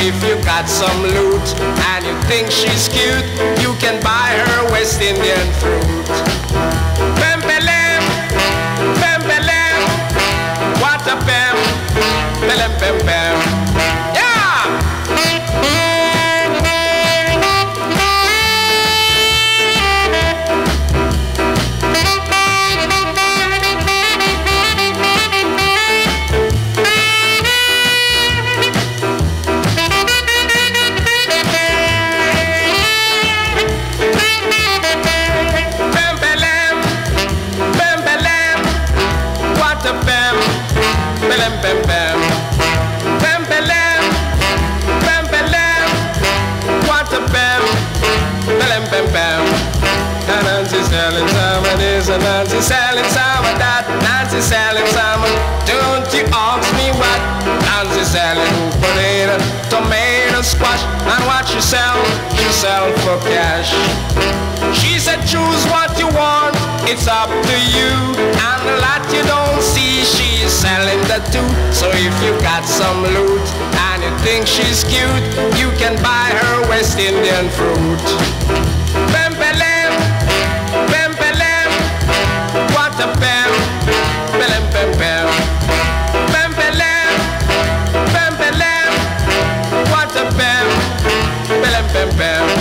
if you got some loot and you think she's cute, you can buy her West Indian fruit. Pempelem, pempelem, what a pem, pelem pem pem. Yeah! Bem, bem, bem. Bem, belem, bem, belem. What a bem, belem, bem, bem. Nancy selling salmon is a Nancy selling salmon that. Nancy selling salmon, don't you ask me what. Nancy selling potato, tomato, squash, and what she sell for cash. She said choose what you want, it's up to you, and the lot you don't see, she's selling the two. So if you got some loot and you think she's cute, you can buy her West Indian fruit. Pempelem, pempelem, what a pem, pelem pem pem. Pempelem, pempelem, what a pem, pelem pem pem.